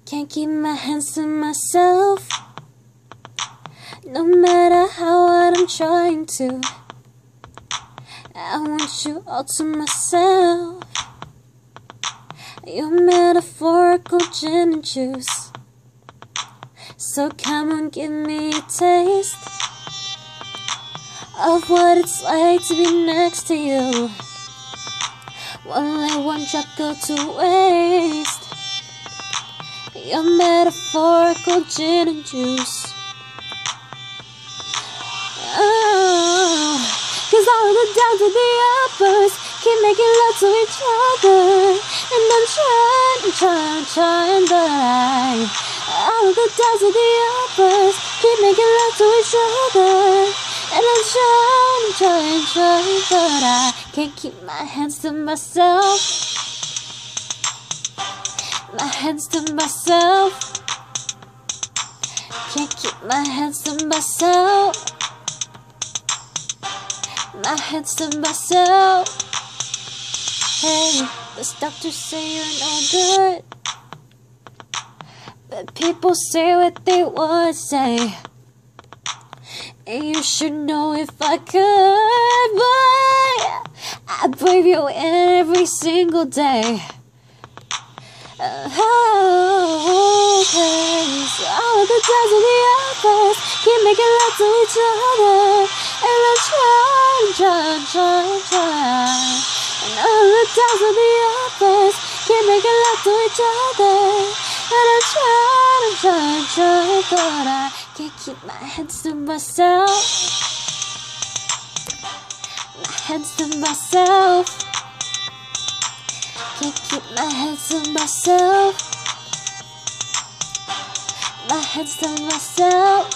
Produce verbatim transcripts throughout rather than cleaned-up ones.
Can't keep my hands to myself, no matter how hard I'm trying to. I want you all to myself. You're metaphorical gin and juice, so come on, give me a taste of what it's like to be next to you. Won't let one drop go to waste. You're metaphorical gin and juice. Oh, cause all the downs and the uppers keep making love to each other, and I'm trying, trying, trying, but I all the downs and the uppers keep making love to each other, and I'm trying, trying, trying, but I can't keep my hands to myself. My hands to myself. Can't keep my hands to myself. My hands to myself. Hey, those doctors say you're no good, but people say what they want to say, and you should know if I could, boy, I'd breathe you in every single day. Uh, oh, cause all of the times and the others keep making love to each other, and I'm trying, trying, trying, trying. And all of the times and the others keep making love to each other, and I'm trying, I'm trying, trying, but I can't keep my hands to myself. My hands to myself. Can't keep my hands to myself. My hands to myself.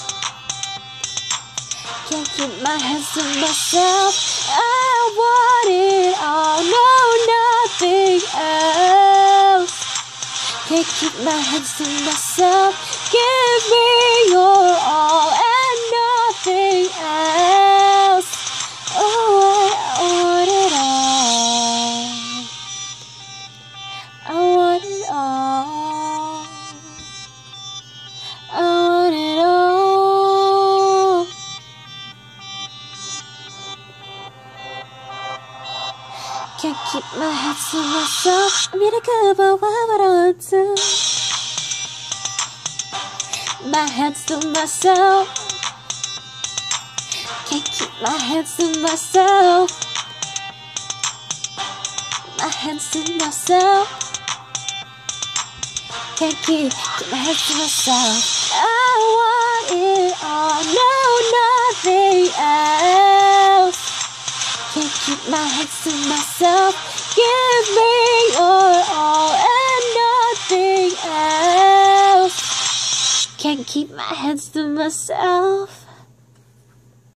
Can't keep my hands to myself. I want it all, no, nothing else. Can't keep my hands to myself. Give me your all and nothing else. Oh, I want it all. I want it all. I want it all. Can't keep my hands to myself. I mean, I could, but why would I want to? My hands to myself. Can't keep my hands to myself. My hands to myself. Can't keep, keep my hands to myself. I want it all, no, nothing else. Can't keep my hands to myself. Give me your all and nothing else. Can't keep my hands to myself.